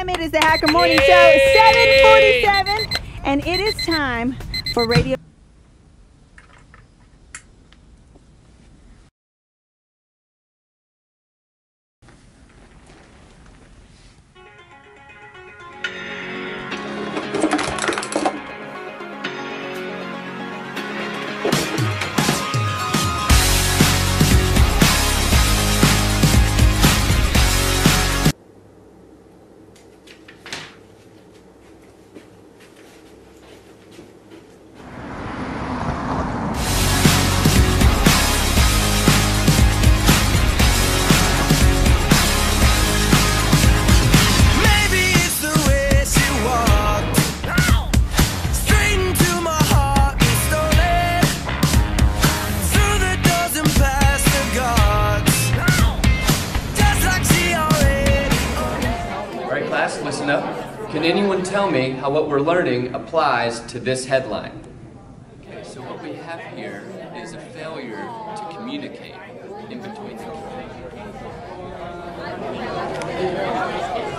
time. It is the Hacker Morning Show, 7:47, and it is time for radio. Listen up. Can anyone tell me how what we're learning applies to this headline? Okay, so what we have here is a failure to communicate in between the